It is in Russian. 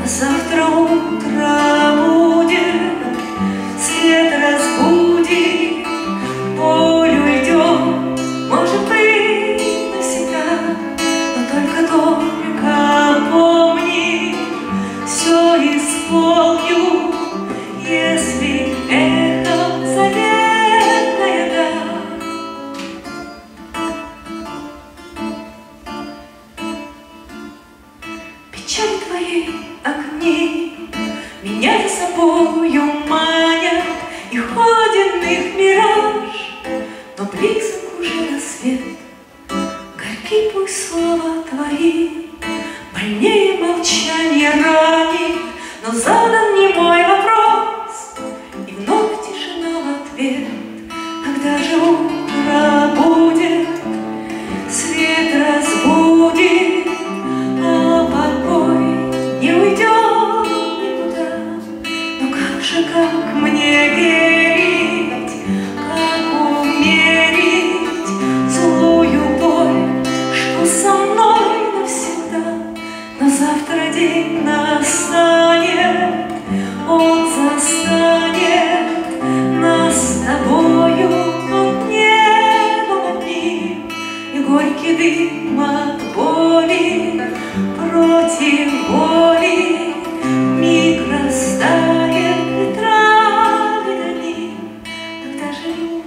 завтра утро будет, свет разбудит, боль уйдет, может быть, навсегда, но только помни, все исполню, если эхом заветная да. Печали твои огни меня за собою манят, и ходит их мираж, но близок уже рассвет. Горький пусть слова твои, больнее молчание ранит, но задан не мой вопрос, и вновь тишина в ответ. Когда же утро будет, свет разбудит, а покой не уйдет никуда. Но как мне верить, как умерить злую боль, что со мной навсегда? Но завтра день настанет, он застанет нас с тобою под небом одним, и горький дым от боли против воли миг растает, и травы до них. Когда же